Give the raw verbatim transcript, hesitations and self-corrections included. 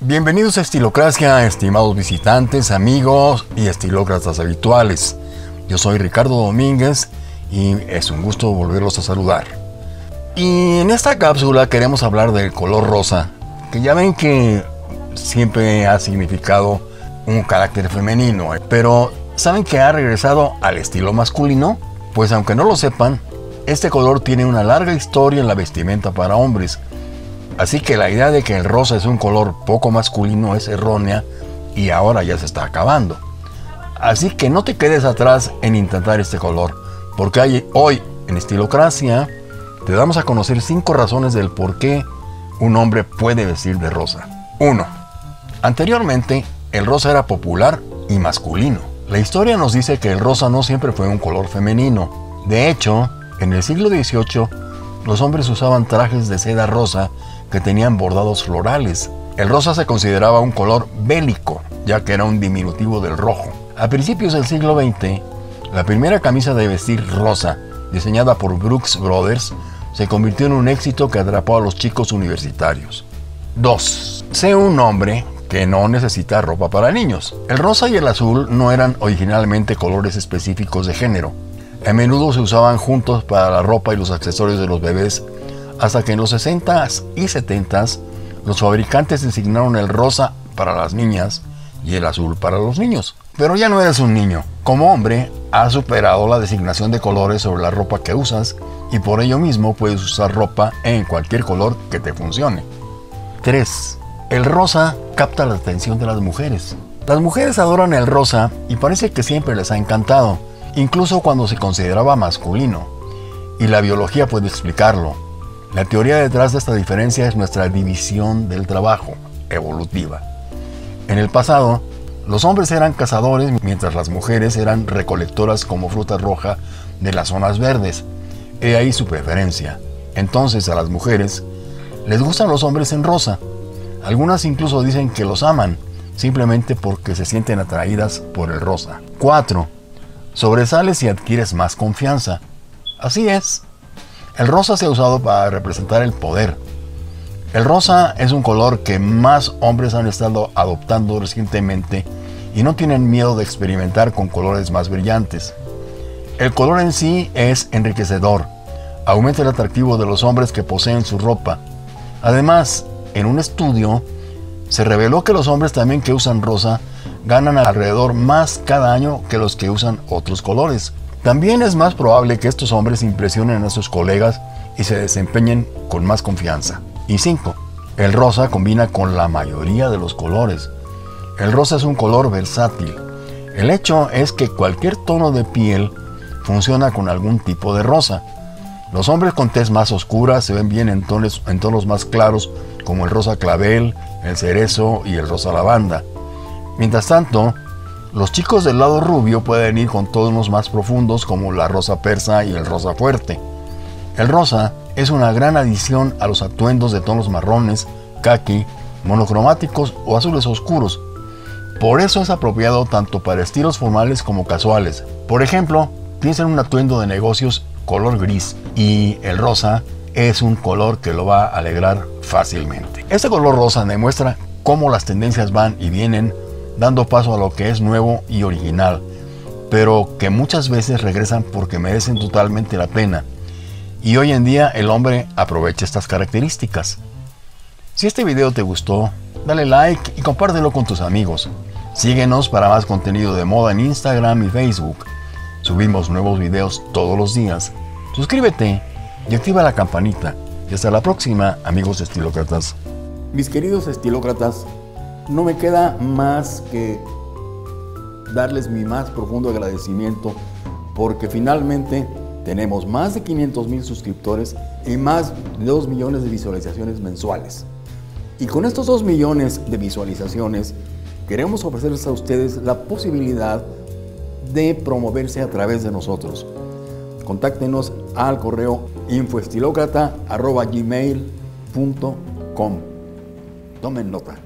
Bienvenidos a Estilocracia, estimados visitantes, amigos y estilócratas habituales. Yo soy Ricardo Domínguez y es un gusto volverlos a saludar. Y en esta cápsula queremos hablar del color rosa, que ya ven que siempre ha significado un carácter femenino, pero ¿saben que ha regresado al estilo masculino? Pues aunque no lo sepan, este color tiene una larga historia en la vestimenta para hombres. Así que la idea de que el rosa es un color poco masculino es errónea y ahora ya se está acabando. Así que no te quedes atrás en intentar este color, porque hay, hoy en Estilocracia te damos a conocer cinco razones del por qué un hombre puede vestir de rosa. uno. Anteriormente, el rosa era popular y masculino. La historia nos dice que el rosa no siempre fue un color femenino. De hecho, en el siglo dieciocho, los hombres usaban trajes de seda rosa que tenían bordados florales. El rosa se consideraba un color bélico, ya que era un diminutivo del rojo. A principios del siglo veinte, la primera camisa de vestir rosa, diseñada por Brooks Brothers, se convirtió en un éxito que atrapó a los chicos universitarios. dos. Sé un hombre que no necesita ropa para niños. El rosa y el azul no eran originalmente colores específicos de género. A menudo se usaban juntos para la ropa y los accesorios de los bebés, hasta que en los sesentas y setentas los fabricantes designaron el rosa para las niñas y el azul para los niños. Pero ya no eres un niño. Como hombre, has superado la designación de colores sobre la ropa que usas y por ello mismo puedes usar ropa en cualquier color que te funcione. tres. El rosa capta la atención de las mujeres. Las mujeres adoran el rosa y parece que siempre les ha encantado, incluso cuando se consideraba masculino. Y la biología puede explicarlo. La teoría detrás de esta diferencia es nuestra división del trabajo, evolutiva. En el pasado, los hombres eran cazadores mientras las mujeres eran recolectoras como fruta roja de las zonas verdes. He ahí su preferencia. Entonces a las mujeres les gustan los hombres en rosa. Algunas incluso dicen que los aman, simplemente porque se sienten atraídas por el rosa. cuatro. Sobresales y adquieres más confianza. Así es. El rosa se ha usado para representar el poder. El rosa es un color que más hombres han estado adoptando recientemente y no tienen miedo de experimentar con colores más brillantes. El color en sí es enriquecedor. Aumenta el atractivo de los hombres que poseen su ropa. Además, en un estudio, se reveló que los hombres también que usan rosa ganan alrededor más cada año que los que usan otros colores. También es más probable que estos hombres impresionen a sus colegas y se desempeñen con más confianza. Y cinco. El rosa combina con la mayoría de los colores. El rosa es un color versátil. El hecho es que cualquier tono de piel funciona con algún tipo de rosa. Los hombres con tez más oscura se ven bien en tonos, en tonos más claros como el rosa clavel, el cerezo y el rosa lavanda. Mientras tanto, los chicos del lado rubio pueden ir con tonos más profundos como la rosa persa y el rosa fuerte. El rosa es una gran adición a los atuendos de tonos marrones, caqui, monocromáticos o azules oscuros. Por eso es apropiado tanto para estilos formales como casuales. Por ejemplo, piensa en un atuendo de negocios color gris y el rosa es un color que lo va a alegrar fácilmente. Este color rosa demuestra cómo las tendencias van y vienen, dando paso a lo que es nuevo y original, pero que muchas veces regresan porque merecen totalmente la pena. Y hoy en día el hombre aprovecha estas características. Si este video te gustó, dale like y compártelo con tus amigos. Síguenos para más contenido de moda en Instagram y Facebook. Subimos nuevos videos todos los días. Suscríbete y activa la campanita. Y hasta la próxima, amigos estilócratas. Mis queridos estilócratas, no me queda más que darles mi más profundo agradecimiento porque finalmente tenemos más de quinientos mil suscriptores y más de dos millones de visualizaciones mensuales. Y con estos dos millones de visualizaciones queremos ofrecerles a ustedes la posibilidad de promoverse a través de nosotros. Contáctenos al correo info estilócrata arroba gmail punto com. Tomen nota.